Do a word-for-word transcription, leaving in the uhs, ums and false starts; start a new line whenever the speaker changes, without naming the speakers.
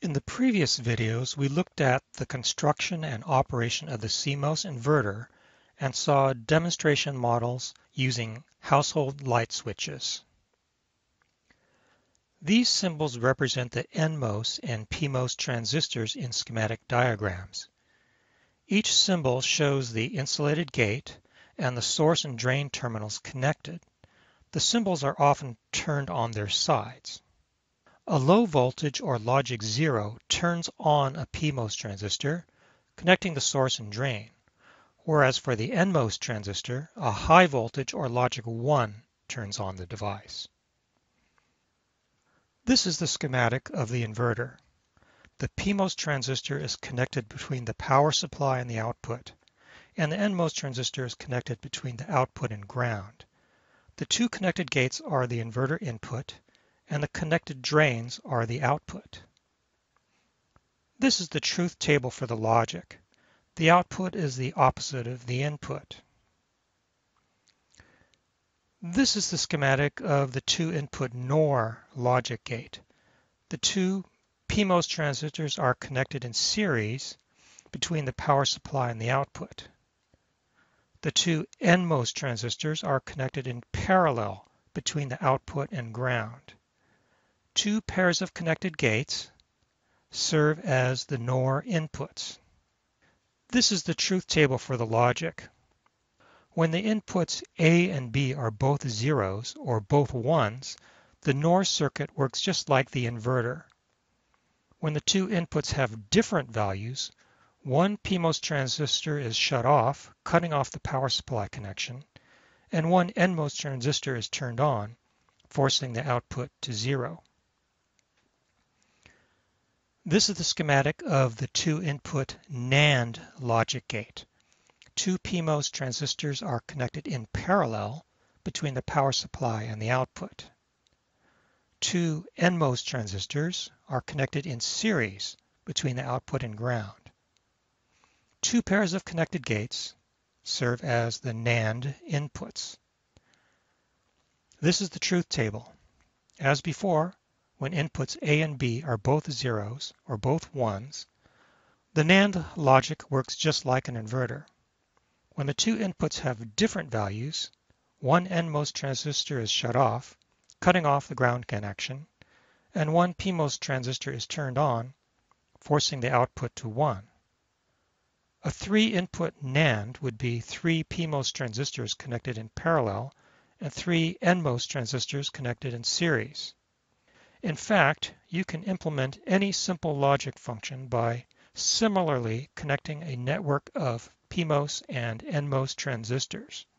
In the previous videos, we looked at the construction and operation of the C MOS inverter and saw demonstration models using household light switches. These symbols represent the N MOS and P MOS transistors in schematic diagrams. Each symbol shows the insulated gate and the source and drain terminals connected. The symbols are often turned on their sides. A low voltage or logic zero turns on a P MOS transistor, connecting the source and drain, whereas for the N MOS transistor, a high voltage or logic one turns on the device. This is the schematic of the inverter. The P MOS transistor is connected between the power supply and the output, and the N MOS transistor is connected between the output and ground. The two connected gates are the inverter input, and the connected drains are the output. This is the truth table for the logic. The output is the opposite of the input. This is the schematic of the two input NOR logic gate. The two P MOS transistors are connected in series between the power supply and the output. The two N MOS transistors are connected in parallel between the output and ground. Two pairs of connected gates serve as the NOR inputs. This is the truth table for the logic. When the inputs A and B are both zeros or both ones, the NOR circuit works just like the inverter. When the two inputs have different values, one P MOS transistor is shut off, cutting off the power supply connection, and one N MOS transistor is turned on, forcing the output to zero. This is the schematic of the two-input NAND logic gate. Two P MOS transistors are connected in parallel between the power supply and the output. Two N MOS transistors are connected in series between the output and ground. Two pairs of connected gates serve as the NAND inputs. This is the truth table. As before, when inputs A and B are both zeros or both ones, the NAND logic works just like an inverter. When the two inputs have different values, one N MOS transistor is shut off, cutting off the ground connection, and one P MOS transistor is turned on, forcing the output to one. A three-input NAND would be three P MOS transistors connected in parallel and three N MOS transistors connected in series. In fact, you can implement any simple logic function by similarly connecting a network of P MOS and N MOS transistors.